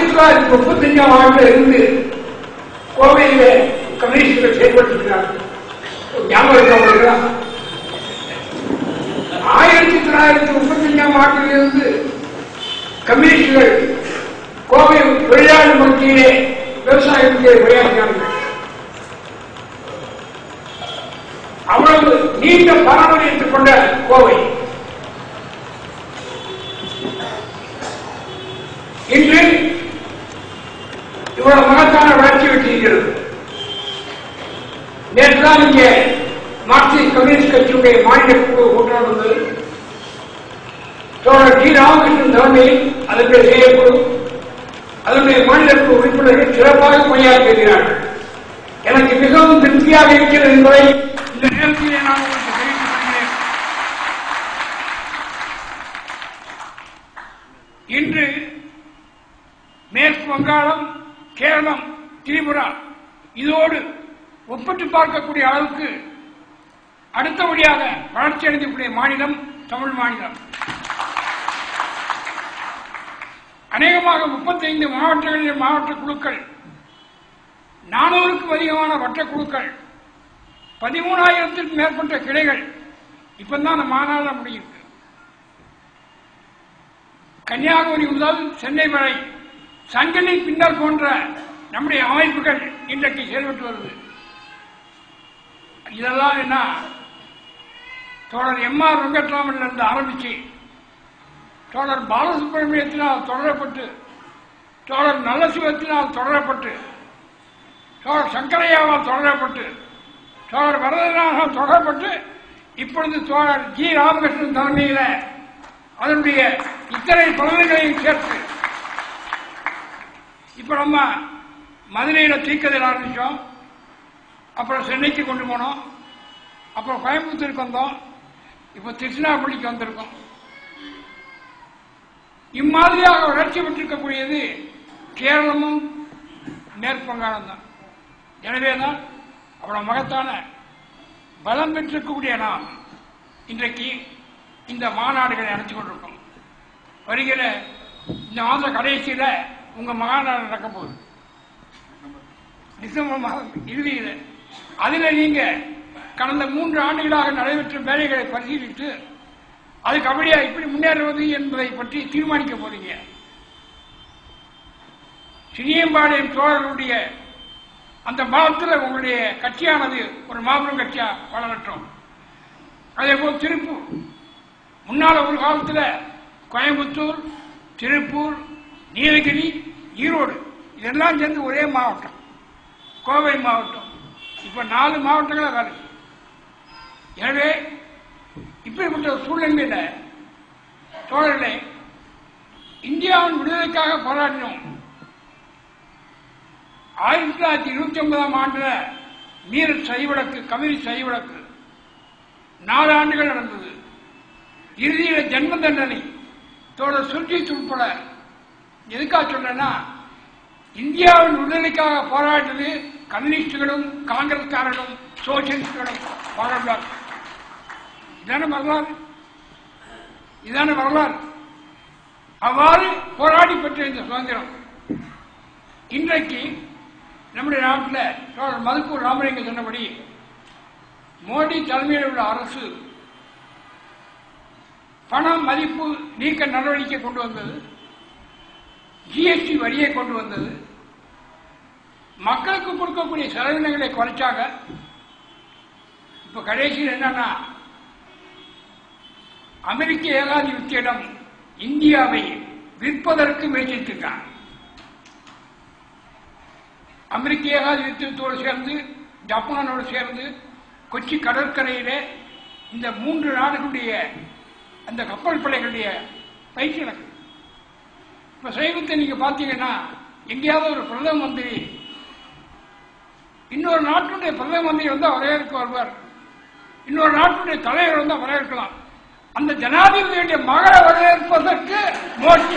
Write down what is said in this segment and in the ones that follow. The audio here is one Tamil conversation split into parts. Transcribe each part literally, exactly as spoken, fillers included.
ஆயிரத்தி தொள்ளாயிரத்தி முப்பத்தி அஞ்சாம் ஆண்டுல இருந்து கோவையில கம்யூனிஸ்டுகள் செயல்பட்டிருக்கிறார்கள். ஞாபகம் இருக்கா? ஆயிரத்தி தொள்ளாயிரத்தி முப்பத்தி அஞ்சாம் ஆண்டிலிருந்து கம்யூனிஸ்டுகள் கோவை தொழிலாளர் மத்தியிலே விவசாயத்திலே விளையாடினார்கள். அவ்வளவு நீண்ட பாரம்பரியத்தைக் கொண்ட கோவை இன்று இவ்வளவு மகத்தான வளர்ச்சி பெற்றிருக்கிறது. நேற்றுதான் இங்கே மார்க்சிஸ்ட் கம்யூனிஸ்ட் கட்சியுடைய மாநில குழு கூட்டம் வந்தது. தோழர் டி ராமகிருஷ்ணன் தலைமையில் அதனுடைய செயற்குழு, அதனுடைய மாநில குழு உறுப்பினர்கள் சிறப்பாக பணியாற்றுகிறார்கள். எனக்கு மிகவும் திருப்தியாக இருக்கிறது என்பதை இந்த நேரத்திலே நான் உங்களுக்கு தெரிவித்துக் கொள்கிறேன். இன்று மேற்கு வங்காளம், கேரளம், திரிபுரா இதோடு ஒப்பிட்டு பார்க்கக்கூடிய அளவுக்கு அடுத்தபடியாக வளர்ச்சி அடைந்தக்கூடிய மாநிலம் தமிழ் மாநிலம். அநேகமாக முப்பத்தி ஐந்து மாவட்டங்களில் மாவட்ட குழுக்கள், நானூறுக்கும் அதிகமான வட்ட குழுக்கள், பதிமூணாயிரத்திற்கும் மேற்பட்ட கிளைகள். இப்பதான் அந்த மாநாடு முடியும். கன்னியாகுமரி முதல் சென்னை வரை சங்கனி பின்னர் போன்ற நம்முடைய அமைப்புகள் இன்றைக்கு செயல்பட்டு வருது. இதெல்லாம் என்ன, தோழர் எம் ஆர் வெங்கட்ராமன் இருந்து ஆரம்பிச்சு தோழர் பாலசுப்ரமணியத்தினால் தொடரப்பட்டு, தோழர் நல்லசிவத்தினால் தொடரப்பட்டு, தோழர் சங்கரையாவால் தொடரப்பட்டு, தோழர் வரதனாக தொடரப்பட்டு, இப்பொழுது தோழர் ஜி ராமகிருஷ்ணன் தலைமையில் அதனுடைய இத்தனை பலன்களையும் சேர்த்து இப்ப நம்ம மதுரையில தீக்கதில் ஆரம்பிச்சோம். அப்புறம் சென்னைக்கு கொண்டு போனோம். அப்புறம் கோயம்புத்தூருக்கு வந்தோம். இப்ப திருச்சிராப்பள்ளிக்கு வந்திருக்கோம். இம்மாதிரியாக வளர்ச்சி பெற்றிருக்கக்கூடியது கேரளமும் மேற்கு வங்காளம் தான். எனவேதான் அவ்வளவு மகத்தான பலம் பெற்றிருக்கக்கூடிய நாம் இன்றைக்கு இந்த மாநாடுகளை நடத்தி கொண்டிருக்கோம். வருகிற இந்த மாத கடைசியில உங்க மாநாடு நடக்க போகுது, டிசம்பர் மாதம் இறுதியில். அதுல நீங்க கடந்த மூன்று ஆண்டுகளாக நடைபெற்ற வேலைகளை பரிசீலித்து அதுக்கு அப்படியா இப்படி முன்னேறுவது என்பதை பற்றி தீர்மானிக்க போறீங்க. சினியம்பாளையம் தோழர்களுடைய அந்த பாகத்தில் உங்களுடைய கட்சியானது ஒரு மாபெரும் கட்சியா வளரட்டும். அதே போல் திருப்பூர், முன்னால ஒரு காலத்தில் கோயம்புத்தூர், திருப்பூர், நீலகிரி, ஈரோடு இதெல்லாம் சேர்ந்து ஒரே மாவட்டம் கோவை மாவட்டம். இப்ப நாலு மாவட்டங்கள வேலை. எனவே இப்படிப்பட்ட சூழ்நிலையில தோழர்களே, இந்தியாவின் விடுதலைக்காக போராடினோம். ஆயிரத்தி தொள்ளாயிரத்தி இருபத்தி ஒன்பதாம் ஆண்டுல மீரட் சதிவிலக்கு, கம்யூனிஸ்ட் சதிவிலக்கு நாலு ஆண்டுகள் நடந்தது. இறுதியில ஜென்ம தண்டனை. தோழர் சுர்ஜித் உட்பட எதுக்காக சொல்றேன்னா, இந்தியாவின் விடுதலைக்காக போராட்டது கம்யூனிஸ்டுகளும் காங்கிரஸ்காரர்களும் சோசியலிஸ்டுகளும் போராடுவார். இதான வரலாறு, இதான வரலாறு. அவ்வாறு போராடி பெற்ற இந்த சுதந்திரம் இன்றைக்கு நம்முடைய நாட்டில் தோழர் மதுக்கூர் ராமலிங்கம் சொன்னபடி மோடி தலைமையில் உள்ள அரசு பணம் மதிப்பு நீக்க நடவடிக்கை கொண்டு வந்தது, ஜிஎஸ்டி வரியை கொண்டு வந்தது, மக்களுக்கு கொடுக்கக்கூடிய செலவினங்களை குறைச்சாங்க. இப்ப கடைசியில் என்னன்னா, அமெரிக்க ஏகாதிபத்தியிடம் இந்தியாவை விற்பதற்கு முயற்சித்திருக்காங்க. அமெரிக்க ஏகாதிபத்தியத்தோடு சேர்ந்து ஜப்பானோடு சேர்ந்து கொச்சி கடற்கரையிலே இந்த மூன்று நாடுகளுடைய அந்த கப்பல் படைகளுடைய பயிற்சி நடக்குது. இப்ப சைவத்தை நீங்க பாத்தீங்கன்னா, எங்கேயாவது ஒரு பிரதம மந்திரி இன்னொரு நாட்டுடைய பிரதம மந்திரி வந்தா வரவேற்க வருவார், இன்னொரு நாட்டுடைய தலைவர் வந்தா வரவேற்கலாம். அந்த ஜனாதிபதியுடைய மகளை வரவேற்பதற்கு மோடி,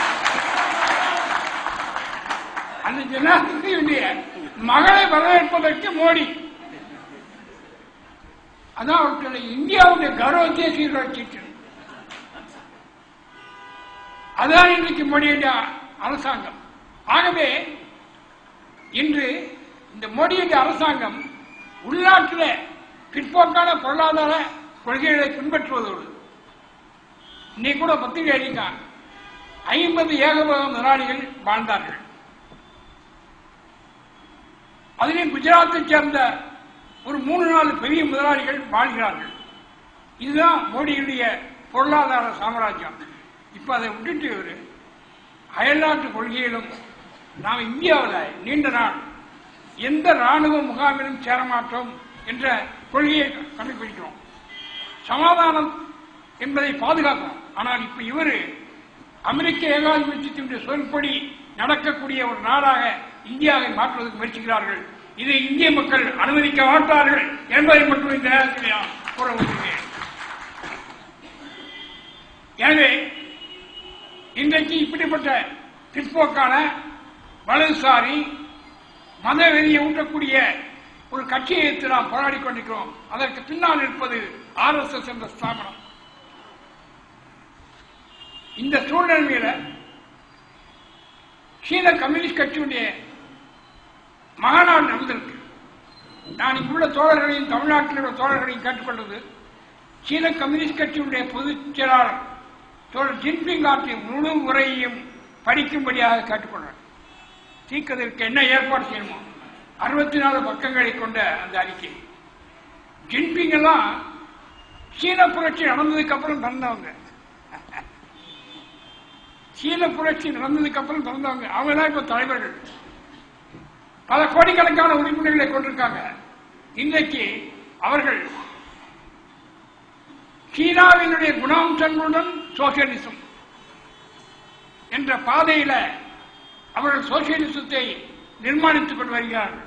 அந்த ஜனாதிபதியுடைய மகளை வரவேற்பதற்கு மோடி. அதான் அவர்களுடைய இந்தியாவுடைய கௌரவத்தையே சீர்குலைச்சிட்டு. அதான் இன்றைக்கு மோடியுடைய அரசாங்கம். ஆகவே இன்று இந்த மோடியுடைய அரசாங்கம் உள்நாட்டில் பிற்போக்கான பொருளாதார கொள்கைகளை பின்பற்றுவதோடு இன்னைக்கு கூட பத்திரிகை அளிக்கான் ஐம்பது ஏகபோக முதலாளிகள் வாழ்ந்தார்கள். அதிலும் குஜராத்தை சேர்ந்த ஒரு மூணு நாலு பெரிய முதலாளிகள் வாழ்கிறார்கள். இதுதான் மோடியுடைய பொருளாதார சாம்ராஜ்யம். இப்ப அதை விட்டுட்டு ஒரு அயல்நாட்டு கொள்கையிலும் நாம் இந்தியாவில் நீண்ட நாள் எந்த ராணுவ முகாமிலும் சேரமாட்டோம் என்ற கொள்கையை கண்டுபிடிக்கிறோம். சமாதானம் என்பதை பாதுகாக்கிறோம். ஆனால் இப்ப இவரு அமெரிக்க ஏகாதிபத்தியத்தினுடைய சொல்படி நடக்கக்கூடிய ஒரு நாடாக இந்தியாவை மாற்றுவதற்கு முயற்சிக்கிறார்கள். இதை இந்திய மக்கள் அனுமதிக்க மாட்டார்கள் என்பதை மட்டும் இந்த நேரத்தில் நான் கூற விரும்புகிறேன். எனவே இன்றைக்கு இப்படிப்பட்ட பிற்போக்கான வலதுசாரி மத வெறியை ஊட்டக்கூடிய ஒரு கட்சியை எடுத்து நாம் போராடி கொண்டிருக்கிறோம். அதற்கு பின்னால் இருப்பது ஆர் எஸ் எஸ் என்ற ஸ்தாபனம். இந்த சூழ்நிலையில சீன கம்யூனிஸ்ட் கட்சியுடைய மகாநாடு நடந்திருக்கு. நான் இங்குள்ள தோழர்களையும் தமிழ்நாட்டில் உள்ள தோழர்களையும் கேட்டுக்கொண்டது, சீன கம்யூனிஸ்ட் கட்சியுடைய பொதுச் செயலாளர் தோழர் ஜின்பிங் ஆற்றிய முழு உரையையும் படிக்கும்படியாக கேட்டுக்கொண்டார். தீர்க்கதற்கு என்ன ஏற்பாடு செய்யணுமோ அறுபத்தி நாலு பக்கங்களை கொண்ட அந்த அறிக்கை. ஜின்பிங் எல்லாம் சீன புரட்சி நடந்ததுக்கு அப்புறம் பிறந்தவங்க. சீன புரட்சி நடந்ததுக்கு அப்புறம் பிறந்தவங்க. அவங்க தான் இப்ப தலைவர்கள். பல கோடிக்கணக்கான உறுப்பினர்களை கொண்டிருக்காங்க. இன்றைக்கு அவர்கள் சீனாவினுடைய குணாம்சங்களுடன் சோசியலிசம் என்ற பாதையில அவர்கள் சோசியலிசத்தை நிர்மாணித்துக் கொண்டு வருகிறார்கள்.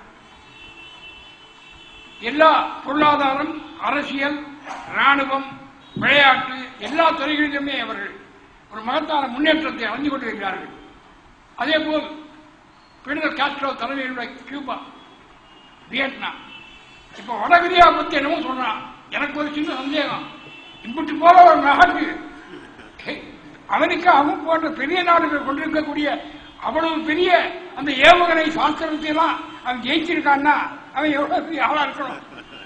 எல்லா பொருளாதாரம், அரசியல், ராணுவம், விளையாட்டு எல்லா துறைகளிலுமே அவர்கள் ஒரு மகத்தான முன்னேற்றத்தை அடைந்து கொண்டு வருகிறார்கள். அதே போல் பிடல் காஸ்ட்ரோ தலைமையிலுள்ள கியூபா, வியட்நாம், இப்ப வடகொரியா பத்தி என்னமோ சொல்றான். எனக்கு ஒரு சின்ன சந்தேகம், இப்படி போல ஒரு நாடு அமெரிக்காவும் போன்ற பெரிய நாடுகள் கொண்டிருக்கக்கூடிய அவ்வளவு பெரிய அந்த ஏவுகணை சாஸ்திரத்தை எல்லாம் அவன் ஜெயிச்சிருக்கான்னா அவன் எவ்வளவு பெரிய ஆளா இருக்கணும்.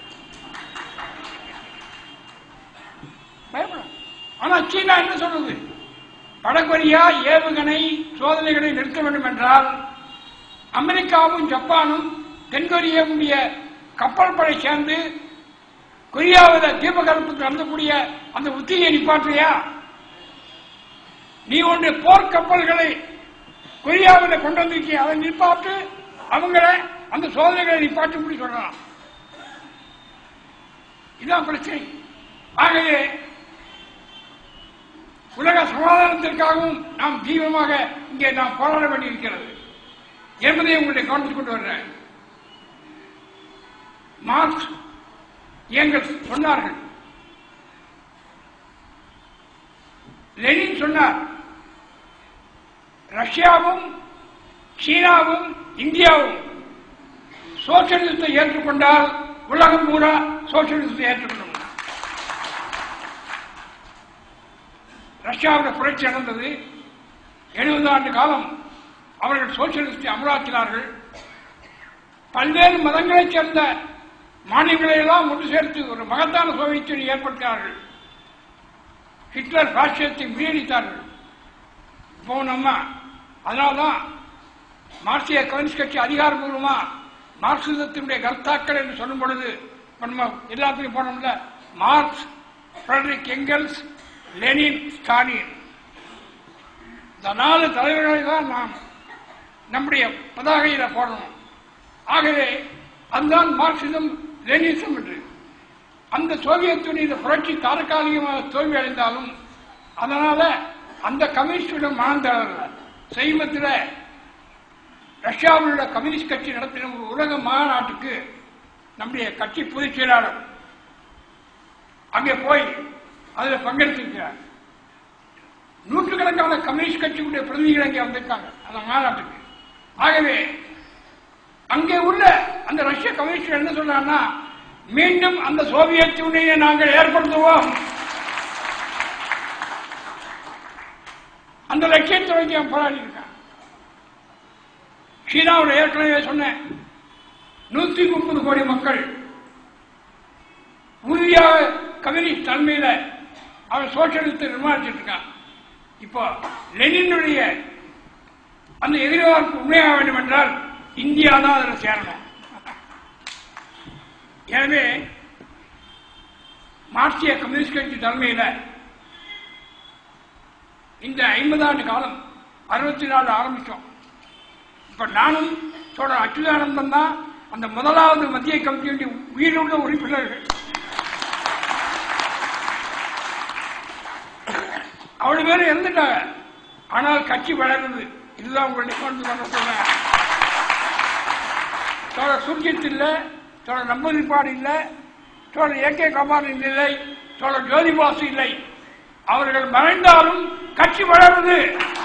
பயப்படும். ஆனா சீனா என்ன சொல்றது? வடகொரியா ஏவுகணை சோதனைகளை நிறுத்த வேண்டும் என்றால் அமெரிக்காவும் ஜப்பானும் தென்கொரியாவுடைய கப்பல் படை சேர்ந்து கொரியாவில் தீபகற்பத்தில் நடந்தக்கூடிய அந்த உத்தியை நிப்பாற்றியா? நீ ஒன்று போர்க்கப்பல்களை கொரியாவில் கொண்டு வந்திருக்கிய அதை நிப்பாட்டு, அவங்கள அந்த சோதனைகளை நிப்பாட்டு இப்படி சொல்லலாம். இதுதான் பிரச்சனை. ஆகவே உலக சமாதானத்திற்காகவும் நாம் தீவிரமாக இங்கே நாம் போராட வேண்டியிருக்கிறது என்பதை உங்களுடைய கவனத்துக்கு கொண்டு வர்றேன். மார்க்ஸ் ஏங்கல்ஸ் சொன்னார்கள், லெனின் சொன்னார், ரஷ்யாவும் சீனாவும் இந்தியாவும் சோசியலிசத்தை ஏற்றுக்கொண்டால் உலகம் பூரா சோசியலிசத்தை ஏற்றுக்கொள்ளும். ரஷ்யாவில் புரட்சி நடந்தது. எழுபது ஆண்டு காலம் அவர்கள் சோசியலிஸ்டை அமலாக்கினார்கள். பல்வேறு மதங்களைச் சேர்ந்த மாநிலங்களை எல்லாம் ஒன்று சேர்த்து ஒரு மகத்தான சோவியத்தை ஏற்படுத்தினார்கள். ஹிட்லர் பாசிசத்தை முறியடித்தார்கள். இப்போ நம்ம அதனால்தான் மார்க்சிய கம்யூனிஸ்ட் கட்சி அதிகாரப்பூர்வமா மார்க்சிசத்தினுடைய கர்த்தாக்கள் என்று சொல்லும் பொழுது நம்ம எல்லாத்தையும் போனோம்ல, Marx, Friedrich Engels, Lenin, Stalin, இந்த நாலு தலைவர்களை தான் நாம் நம்முடைய பதாகையில போடணும். ஆகவே அதுதான் மார்க்சிசம் லெனினிசம் என்று. அந்த சோவியத் யூனியன் புரட்சி தற்காலிகமாக தோல்வி அடைந்தாலும் அதனால அந்த கம்யூனிஸ்டிடம் மணந்தார்கள். சமீபத்தில் ரஷ்யாவில் உள்ள கம்யூனிஸ்ட் கட்சி நடத்தின ஒரு உலக மாநாட்டுக்கு நம்முடைய கட்சி பொதுச் செயலாளர் அங்கே போய் அதில் பங்கெடுத்திருக்கிறார். நூற்றுக்கணக்கான கம்யூனிஸ்ட் கட்சியுடைய பிரதிநிதிகள் அங்கே வந்திருக்காங்க அந்த மாநாட்டுக்கு. ஆகவே அங்கே உள்ள அந்த ரஷ்ய கம்யூனிஸ்ட் என்ன சொல்றாங்கன்னா, மீண்டும் அந்த சோவியத் யூனியனை நாங்கள் ஏற்படுத்துவோம், அந்த லட்சியத்தை வைத்து போராடி இருக்காங்க. சீனாவில் ஏற்கனவே சொன்னேன், நூத்தி முப்பது கோடி மக்கள் உறுதியாக கம்யூனிஸ்ட் தலைமையில் அவன் சோசியலிசத்தை நிர்மாணிச்சிட்டு இருக்கான். இப்போ லெனினுடைய அந்த எதிர்பார்ப்பு உண்மையாக வேண்டும் என்றால் இந்தியா தான் அதில் சேரணும். எனவே மார்க்சிய கம்யூனிஸ்ட் கட்சி தலைமையில் இந்த ஐம்பது ஆண்டு காலம் அறுபத்தி நாலு ஆரம்பிச்சோம். இப்ப நானும் தோழர் அச்சுதானந்தன் தான் அந்த முதலாவது மத்திய கமிட்டியுடைய உயிருள்ள உறுப்பினர்கள். அவ்வளவு பேரும் இருந்துட்டாங்க. ஆனால் கட்சி வளருது. இதுதான் உங்களுடைய சொல்றேன். தோழர் சுர்ஜித் இல்லை, தோழர் நம்பூதிரிப்பாடு இல்லை, தோழர் ஏ கே கமாலின் இல்லை, தோழர் ஜோதிபாசு இல்லை. அவர்கள் மறைந்தாலும் கட்சி வளருது.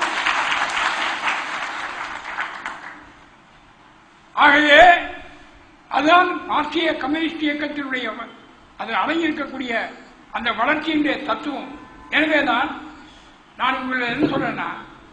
ஆகவே அதுதான் மார்க்சிய கம்யூனிஸ்ட் இயக்கத்தினுடைய அது அடங்கியிருக்கக்கூடிய அந்த வளர்ச்சியினுடைய தத்துவம். எனவேதான் நான் உங்களை என்ன சொல்றேன்னா,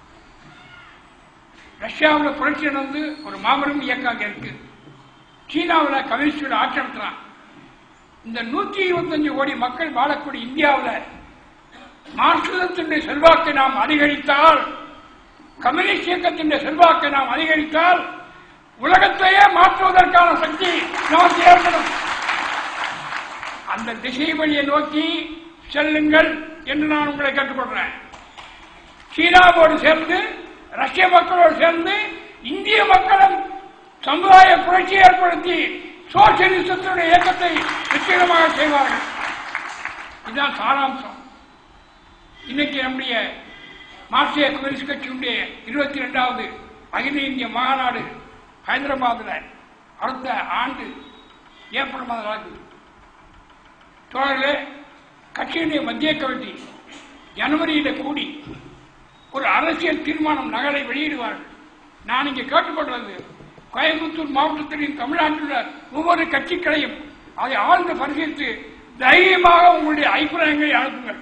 ரஷ்யாவில் புரட்சி நடந்து ஒரு மாபெரும் இயக்கம் அங்கே இருக்கு. சீனாவில் கம்யூனிஸ்டோட ஆட்சி நடத்துறான். இந்த நூற்றி இருபத்தஞ்சு கோடி மக்கள் வாழக்கூடிய இந்தியாவில் மார்க்சிசத்தினுடைய செல்வாக்கை நாம் அதிகரித்தால், கம்யூனிஸ்ட் இயக்கத்தினுடைய செல்வாக்கை நாம் அதிகரித்தால் உலகத்தையே மாற்றுவதற்கான சக்தி நமக்கு ஏற்படும். அந்த திசை வழியை நோக்கி செல்லுங்கள் என்று நான் உங்களை கேட்டுக்கொள்றேன். சீனாவோடு சேர்ந்து ரஷ்ய மக்களோடு சேர்ந்து இந்திய மக்களும் சமுதாய புரட்சி ஏற்படுத்தி சோசியலிசத்தினுடைய இயக்கத்தை வெற்றிகரமாக செய்வார்கள். இதுதான் சாராம்சம். இன்னைக்கு நம்முடைய மார்க்சிய கம்யூனிஸ்ட் கட்சியுடைய இருபத்தி இரண்டாவது அகில இந்திய மாநாடு ஹைதராபாத்தில் அடுத்த ஆண்டு ஏப்ரல் மாதம் நடக்குது. தோழர்களே, கட்சியினுடைய மத்திய கமிட்டி ஜனவரியில் கூடி ஒரு அரசியல் தீர்மானம் நகலை வெளியிடுவார்கள். நான் இங்கே கேட்டுக்கொள்வது, கோயம்புத்தூர் மாவட்டத்தின் தமிழ்நாட்டில் ஒவ்வொரு கட்சிகளையும் அதை ஆழ்ந்து பரிசீலித்து தைரியமாக உங்களுடைய அபிப்பிராயங்களை அனுப்புங்கள்.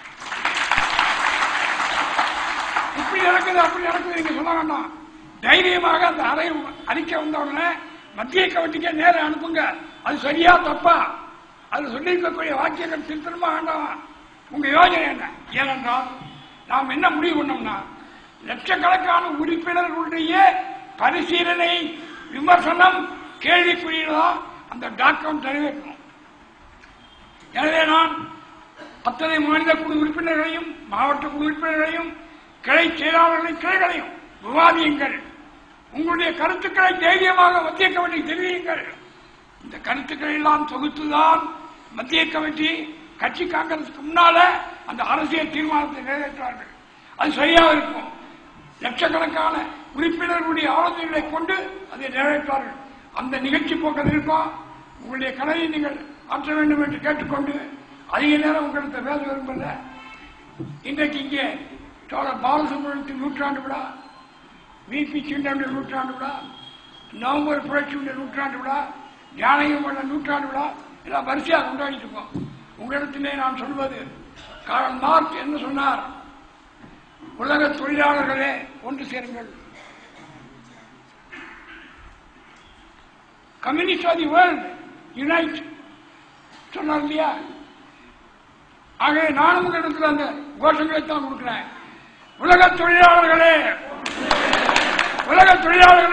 இப்படி நடக்குது அப்படி நடக்குது நீங்க சொல்ல வேண்டாம். தைரியமாக அந்த அறை அறிக்கை வந்தவுடனே மத்திய கமிட்டிக்கே நேரம் அனுப்புங்க. அது சரியா தப்பா, அது சொல்லியிருக்கக்கூடிய வாக்கியங்கள் திருத்தமா வேண்டாம். உங்க யோஜனை என்ன? ஏனென்றால் நாம் என்ன முடிவு பண்ணோம்னா, லட்சக்கணக்கான உறுப்பினர்களுடைய பரிசீலனை, விமர்சனம், கேள்விக்குறியதான் அந்த டாக்குமெண்ட் நிறைவேற்றணும். எனவே நான் அத்தனை மாநில குழு உறுப்பினர்களையும் மாவட்ட குழு உறுப்பினர்களையும் கிளை செயலாளர்களையும் கிளைகளையும் விவாதியுங்கள். உங்களுடைய கருத்துக்களை தைரியமாக மத்திய கமிட்டி தெரிவியுங்கள். இந்த கருத்துக்களை எல்லாம் தொகுத்துதான் மத்திய கமிட்டி கட்சி காங்கிரசுக்கு முன்னால அந்த அரசியல் தீர்மானத்தை நிறைவேற்றார்கள். அது சரியாக இருக்கும். லட்சக்கணக்கான உறுப்பினர்களுடைய ஆலோசனைகளை கொண்டு அதை நிறைவேற்றார்கள். அந்த நிகழ்ச்சி போக்கள் இருக்கும். உங்களுடைய கடனை நீங்கள் ஆற்ற வேண்டும் என்று கேட்டுக்கொண்டு அதிக நேரம் உங்களுக்கு பேச விரும்பல. இன்றைக்கு இங்கே தோழர் பாலசுப்ரமணியத்தின் நூற்றாண்டு விழா, விபி சின்னனுடைய நூற்றாண்டு விழா, நவம்பர் புரட்சியுடைய நூற்றாண்டு விழா, ஜானகியோட நூற்றாண்டு விழா எல்லாம் வரிசையாக கொண்டாடிட்டு இருக்கோம். உங்களிடத்திலே நான் சொல்வது, கார்ல் மார்க்ஸ் என்ன சொன்னார்? உலக தொழிலாளர்களே ஒன்று சேருங்கள். Communist of the world unite சொன்னார் இல்லையா? ஆகவே நானும் உங்களிடத்தில் அந்த கோஷங்களை தான் கொடுக்கிறேன். உலக தொழிலாளர்களே, உலக தொழிலாளர்களே